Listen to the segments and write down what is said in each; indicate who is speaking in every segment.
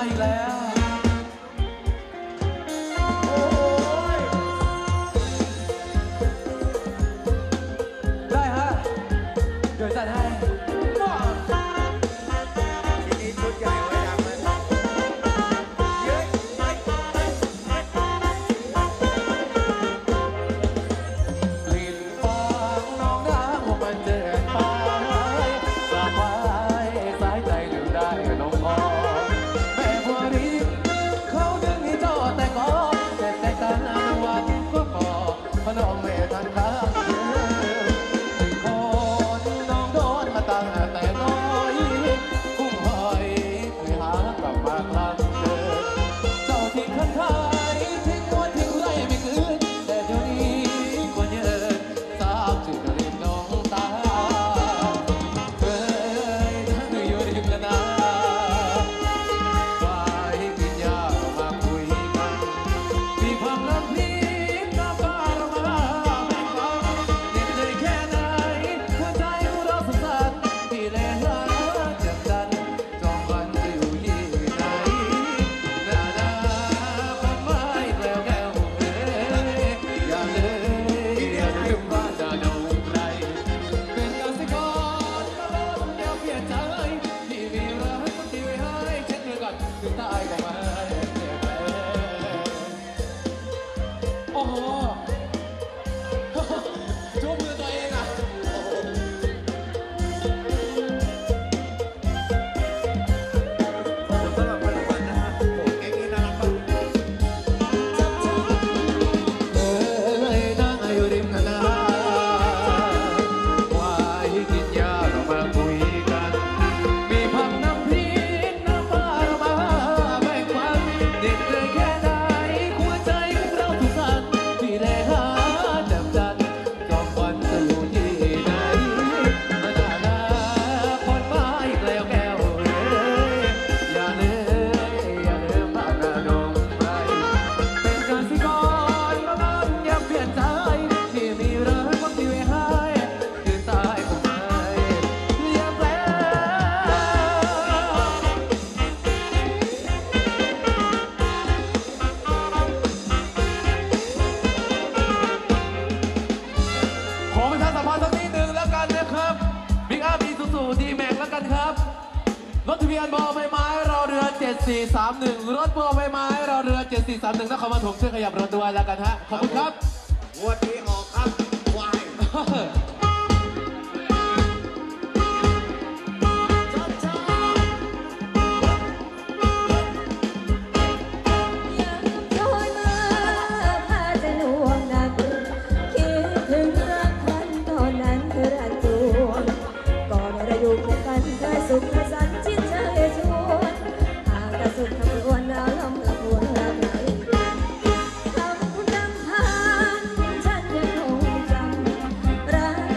Speaker 1: อีกแล้วโอ้ยได้ฮะเดี๋ยวจัดให้
Speaker 2: ทีนี้ชุดใหญ่ไว้ดังมันเยอะ
Speaker 1: ลิ้นฟางน้องน้ำว่ามันเจ็บไปสะพายสายใจดึงได้ลงคอแม่บัวรีเขาดึงให้เจ้าแต่งอแต่กันวันก็พอพน้องไม่ทันข้างคนน้องโดนมาตั้งแต่น้อยกุ้งหอยเคยหากลับมาครั้งเดิมเจ้าทิ้งขันขายทิ้งวันทิ้งไรไม่คืนแต่เดี๋ยวนี้ก็เยอะทราบจึงเรียนน้องตาเคยทั้งอยู่ริมละนาฝ่ายกินยามาคุยกันมีความรักนี้น้ำฟ้าเรามาแบ่งปันเหน็ดเหนื่อยแค่ไหนหัวใจของเราสั่นที่แลหาจับจันจองวันจะอยู่ที่ไหนหน้าพันไม้แล้วแก้วอย่าลืมว่าจะดูใครเป็นกสิกรก็อย่าเปลี่ยนใจที่มีรักคนที่ไว้ให้เช็ดมือก่อนถึงตายก็ไม่แพ้โอ้โหจูบมือตัวเองอ่ะ
Speaker 2: สำหรับวันวันนะฮะโอ้แก๊งนี้น่ารักมาก
Speaker 1: เคยนั่งอยู่ริมนา วายกินยาเรามาคุยกัน มีพักน้ำพริกน้ำปลาเรามาแบ่งปันเด็ดเลยแค่ไหนหัวใจของเราทุกสันที่แลหาจับจันจองวันจะอยู่ที่ไหนหน้าคนไม้แกล้วแก้วอย่าลืมบ้านนาดงไปเป็นกสิกรมาบ้านอย่าเปลี่ยนใจที่มีรักคนที่ไว้ให้คือตายคงไม่เรียบแปลขอประชาสัมพันธ์สักนิดนึงแล้วกันนะครับบิ๊กอัพอีซูซูดีแม็กแล้วกันครับรถทะเบียนบอใบไม้รอเรือ7431รถบอใบไม้รอเรือ7431นครปฐมช่วยขยับรถด้วยแล้วกันฮะขอบคุณครับ
Speaker 2: งวดนี้ออกครับวาย
Speaker 3: ยังคอยมาพาจะหน่วงหนักคิดถึงรักพันตอนนั้นเธอรักตัวก่อนเราอยู่คู่กันเคยสุขเคยสันจิตใจชวนหากแต่สุดทำรวนดาวลำละพวนรักไหนทำคุณนำพาฉันยังคงจำรัก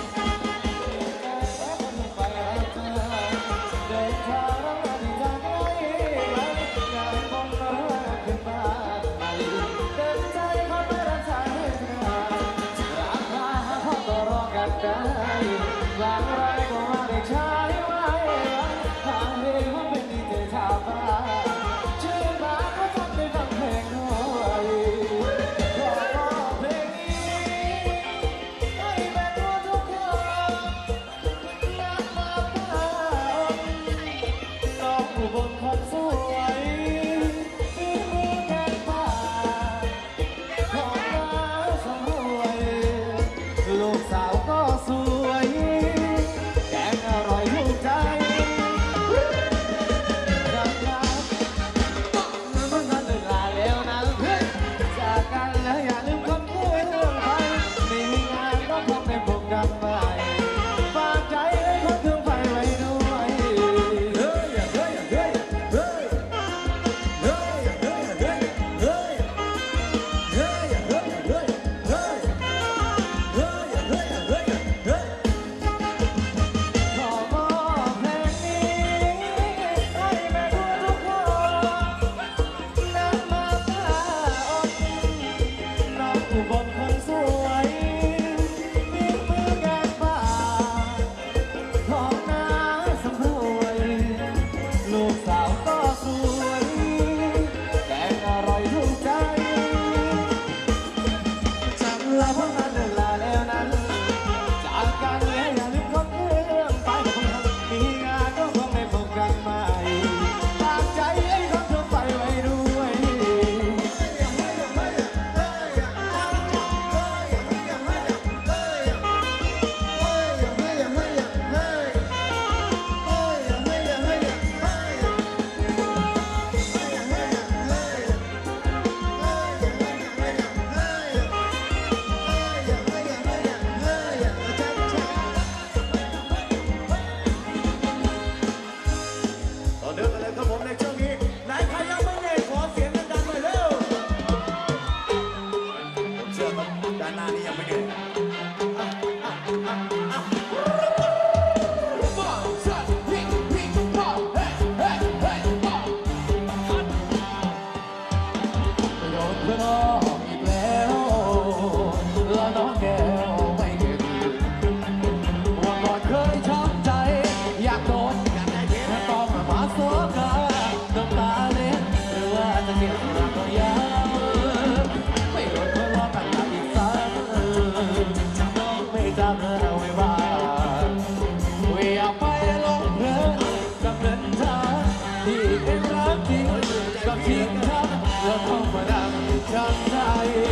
Speaker 1: ไปรับเธอเดินทางที่ทางไกลอยากมองหน้าขึ้นมาใหม่เดินใจเข้าไปข้างนอกอีกแล้วแล้วน้องแก้วไม่เห็นว่าก่อนเคยช้ำใจอยากโดนต้องมาโซกาน้ำตาเล็ดหรือว่าจะเก็บรักก็ยาวไม่โดนคนล้อกันอีกสักน้องไม่จำเอาไว้บ้างอย่าไปลงเพลินกับเงินทางที่เป็นรักจริงกับทิ้งทักแล้วต้องมาดังช้ำใจ